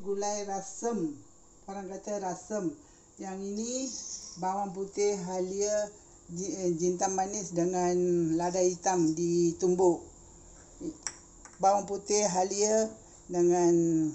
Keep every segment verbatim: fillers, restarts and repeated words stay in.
gulai rasem. Orang kata rasem. Yang ini bawang putih halia, jintan manis dengan lada hitam ditumbuk. Bawang putih halia dengan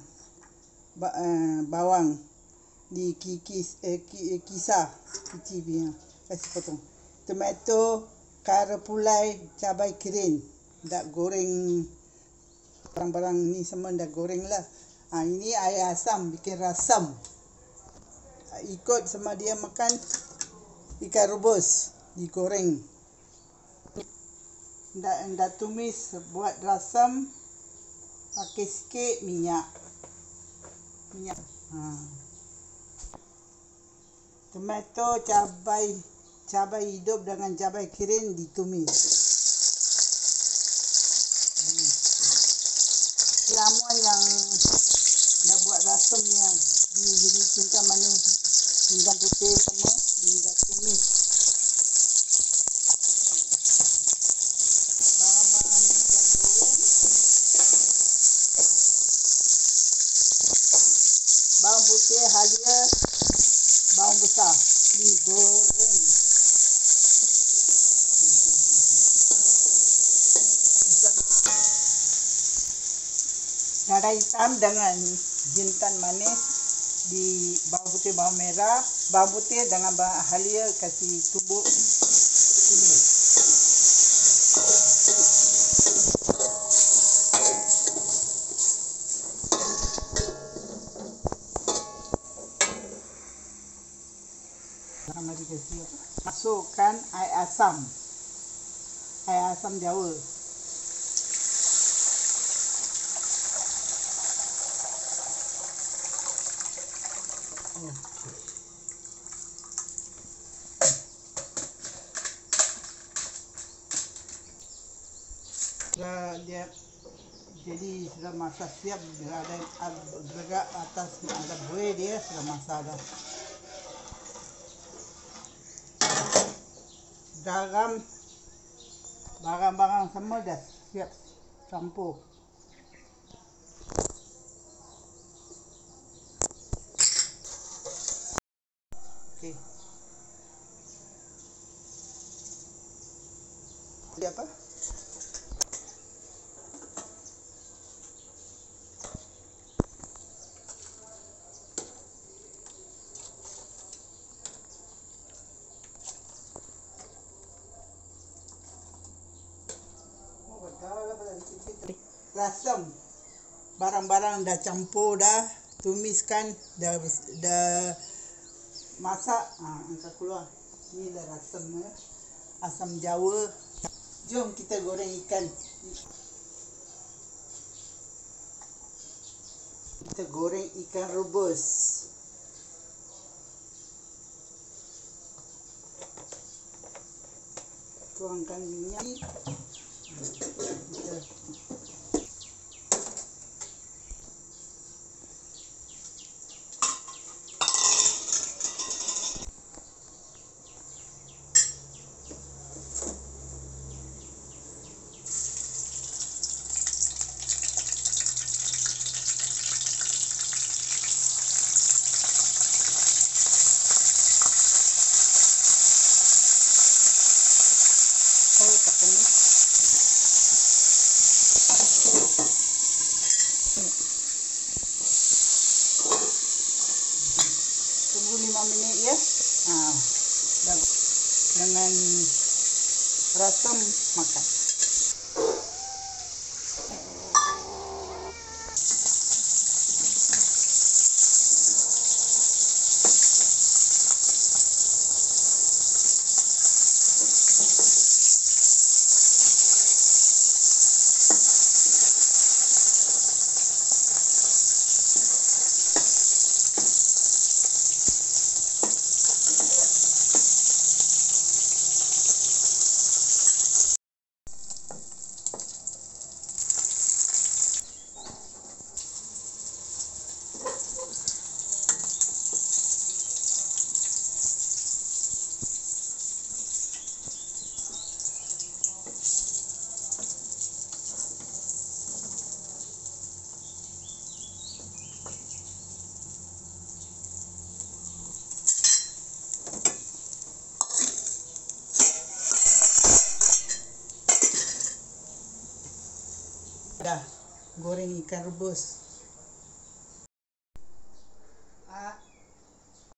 bawang dikikis, eh, kisar kecil punya, kasih potong. Tomato, kara pulai, cabai kering, dak goreng. Barang-barang ni semua dah goreng lah. Ha, ini air asam, bikin rasam. Ha, ikut sama dia makan ikan rebus, digoreng. Dah, dah tumis buat rasam, pakai sikit minyak. Minyak. Ha. Tomato, cabai, cabai hidup dengan cabai kering ditumis. Ramuan yang dah buat rasam yang di jintan manis, jintan putih semua dia dah tumis. Barang-barang ni dah goreng. Bawang putih halia, bawang besar digoreng. Lada hitam dengan jintan manis, di bawang putih, bawang merah, bawang putih dengan bawang halia kasih tumbuk tumis. Sama dikasih apa? Masukkan air asam, air asam Jawa. Okay. Sudah dia jadi sudah masak siap, dia ada agak atas ada buih dia sudah masak dah. Garam, barang-barang semua dah siap campur. Okey. Ini apa? Rasam. Barang-barang dah campur dah, tumiskan, dah dah masak, ha, angkat keluar. Inilah rasam, ya. Asam Jawa. Jom kita goreng ikan. Kita goreng ikan rebus. Tuangkan minyak. Kita oh, tekan ni. Tunggu lima minit ya. Ah, dah. Dengan rasam makan. dah goreng ikan rebus.